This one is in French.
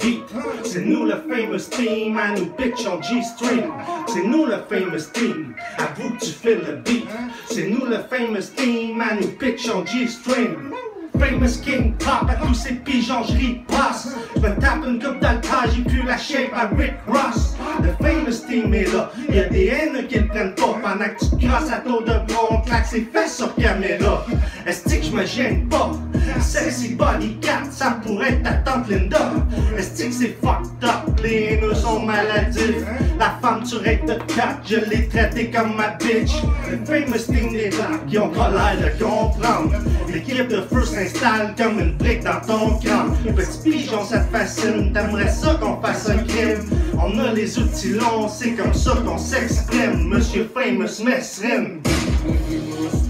beat. C'est nous le famous team, à nous bitch en G-string. C'est nous le famous team, à vous que tu fais le beat. C'est nous le famous team, à nous bitch en G-string. Famous King Pop, à tous ces pigeons j'ris passe. J'me tape une coupe d'altage, j'ai plus la shape à Rick Ross. Le famous team est là, y'a des haines qui le prennent pas. Pendant que tu crosses à tour de bras, on claque ses fesses sur caméra. Est-ce que j'me gêne pas? Sexy bodycat, ça pourrait être ta tante Linda. Est-ce que c'est fucked up? Les haineux sont maladifs. La femme tu règles de 4, je l'ai traité comme ma bitch. Le famous team des là qui ont pas l'air de comprendre. L'équipe de feu s'installe comme une brique dans ton crâne. Petit pigeon, ça te fascine, t'aimerais ça qu'on fasse un crime. On a les outils longs, c'est comme ça qu'on s'exprime. Monsieur Famous Messrine.